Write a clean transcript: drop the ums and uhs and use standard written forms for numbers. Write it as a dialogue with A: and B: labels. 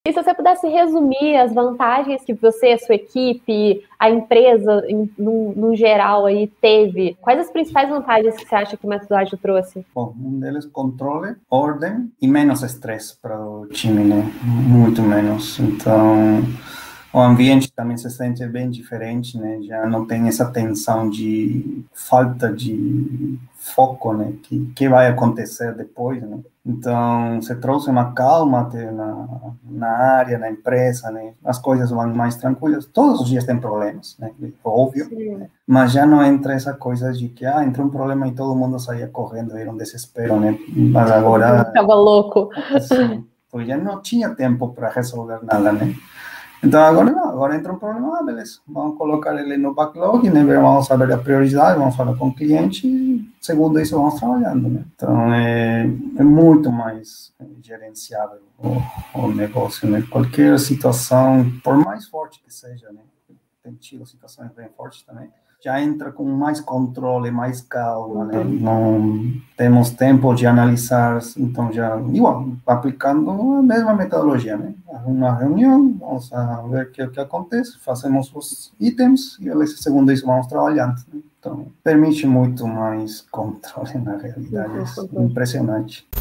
A: E se você pudesse resumir as vantagens que você, a sua equipe, a empresa, no geral, aí teve, quais as principais vantagens que você acha que o método ágil trouxe?
B: Bom, um deles, controle, ordem e menos estresse para o time, né? Muito menos. Então, o ambiente também se sente bem diferente, né? Já não tem essa tensão de falta de foco, né? Que vai acontecer depois, né? Então, você trouxe uma calma até na área, na empresa, né? As coisas vão mais tranquilas. Todos os dias tem problemas, né? Óbvio.
A: Sim.
B: Mas já não entra essa coisa de que, entrou um problema e todo mundo saía correndo, era um desespero, né? Mas agora,
A: Tava louco.
B: assim, pois já não tinha tempo para resolver nada, né? Então agora não, agora entra um problema, beleza, vamos colocar ele no backlog, né? Vamos saber a prioridade, vamos falar com o cliente e segundo isso vamos trabalhando, né? Então é muito mais gerenciável o negócio, né? Qualquer situação, por mais forte que seja, né? Tem tido situações bem fortes também, já entra com mais controle, mais calma, né? Não temos tempo de analisar, então já, igual, aplicando a mesma metodologia, né? Uma reunião, vamos a ver o que acontece, fazemos os itens e segundo isso vamos trabalhando, né? Então, permite muito mais controle na realidade, é impressionante.